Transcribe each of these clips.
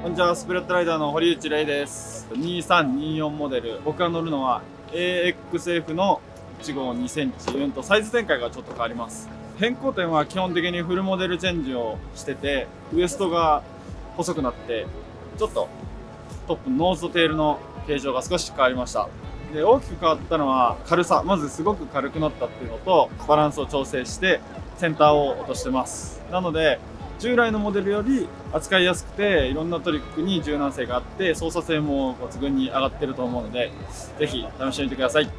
こんにちは、スプレッドライダーの堀内玲です。2324モデル、僕が乗るのは AXF の1号2センチ、サイズ展開がちょっと変わります。変更点は基本的にフルモデルチェンジをしてて、ウエストが細くなって、ちょっとトップ、ノーズとテールの形状が少し変わりました。で、大きく変わったのは軽さ。まずすごく軽くなったっていうのと、バランスを調整してセンターを落としてます。なので、従来のモデルより扱いやすくて、いろんなトリックに柔軟性があって、操作性も抜群に上がってると思うので、ぜひ試してみてください。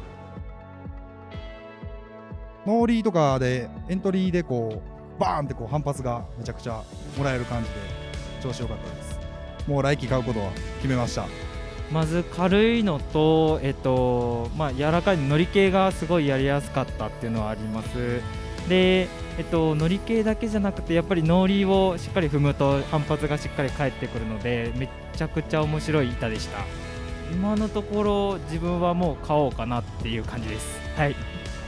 ノーリーとかでエントリーでこうバーンってこう反発がめちゃくちゃもらえる感じで調子良かったです。もう来季買うことは決めました。 まず軽いのと、柔らかい乗り系がすごいやりやすかったっていうのはあります。で、乗り系だけじゃなくてやっぱりノーリーをしっかり踏むと反発がしっかり返ってくるのでめちゃくちゃ面白い板でした。今のところ自分はもう買おうかなっていう感じです。はい。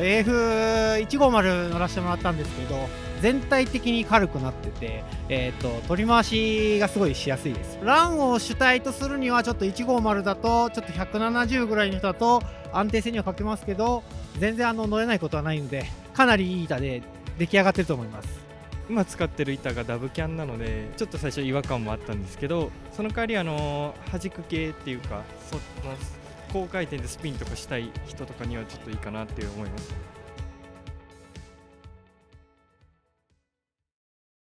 AF150 乗らせてもらったんですけど、全体的に軽くなってて、取り回しがすごいしやすいです。ランを主体とするにはちょっと150だとちょっと170ぐらいの人だと安定性には欠けますけど、全然乗れないことはないので、かなりいい板で出来上がってると思います。 今使ってる板がダブキャンなのでちょっと最初違和感もあったんですけど、その代わり弾く系っていうか高回転でスピンとかしたい人とかにはちょっといいかなって思います。